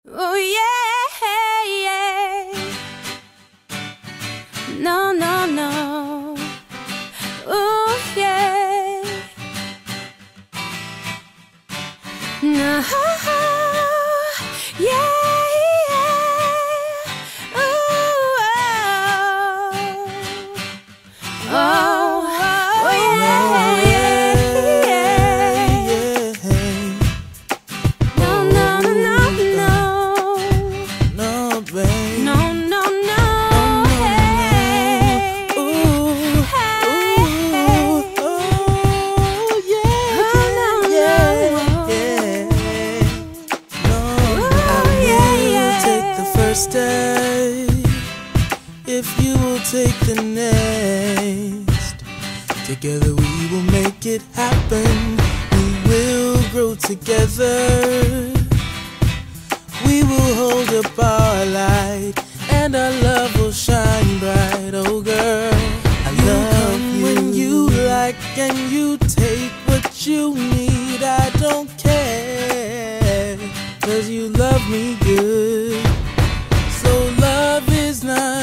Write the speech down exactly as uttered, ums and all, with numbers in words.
Oh yeah, yeah. No, no, no. Oh yeah. No, yeah, yeah. Ooh, oh, oh, oh yeah, yeah, yeah. No, no, no, no, No, babe. no, no, no. Hey, Ooh, hey, ooh, oh, yeah, oh, no, yeah, no. yeah. No, Ooh, I yeah, will yeah. take the first step if you will take the next. Together we will make it happen. We will grow together. We will hold up our light, and our love will shine bright. Oh girl, I you love come you when you like, and you take what you need. I don't care, 'cause you love me good. So love is not